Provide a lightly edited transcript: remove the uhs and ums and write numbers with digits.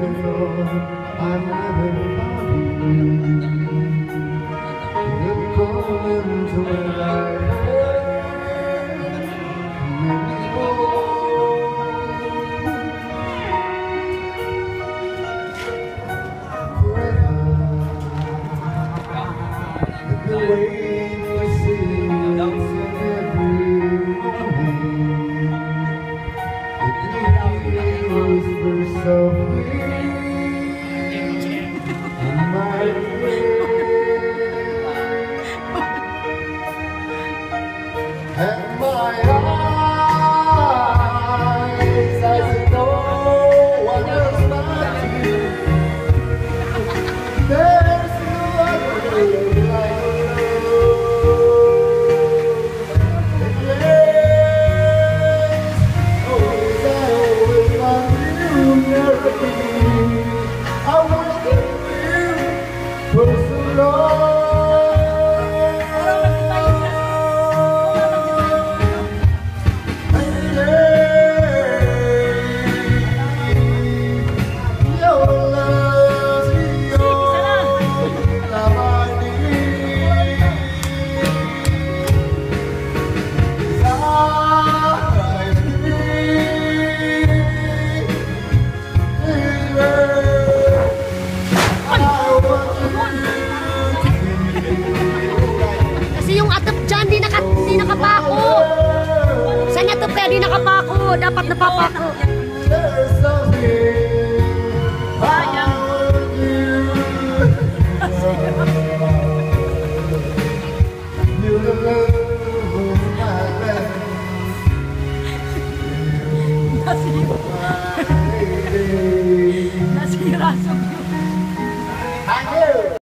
I'm never you're going to where I the way you see every morning, it whispers softly in my ear, and my eyes, I know what else but you. There's no other like I want to live for so long. Your love is all I need. Kasi yung atap dyan, di nakapako. Saan niya ito pwede nakapako? Dapat napapako. There's something about you. You're the love of my life. Nasira sa